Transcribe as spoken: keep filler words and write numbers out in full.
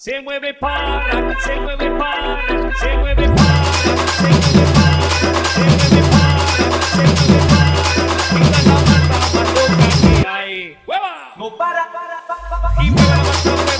Se mueve para, se mueve para, se mueve para, se mueve para, se mueve para, se mueve para. Mira la banda más loca que hay. ¡Hueva! No para, para, para, para. Y mueve la banda.